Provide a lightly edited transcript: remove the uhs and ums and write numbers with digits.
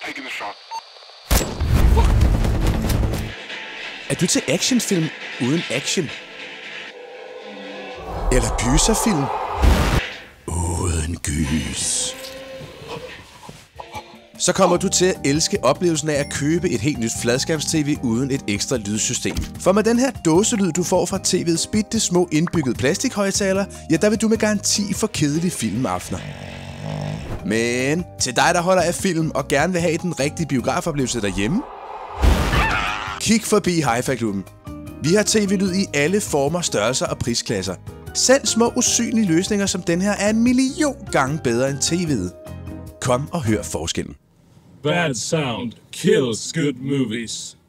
taking the shot. Er du til actionfilm uden action? Eller gyserfilm uden gys? Så kommer du til at elske oplevelsen af at købe et helt nyt fladskærms-tv uden et ekstra lydsystem. For med den her dåselyd, du får fra tv'ets bitte små indbyggede plastikhøjtaler, ja, der vil du med garanti få kedelige filmaftener. Men til dig, der holder af film og gerne vil have den rigtige biografoplevelse derhjemme, kig forbi Hi-Fi-klubben. Vi har tv-lyd i alle former, størrelser og prisklasser. Selv små usynlige løsninger som den her er 1 million gange bedre end tv'et. Kom og hør forskellen. Bad sound kills good movies.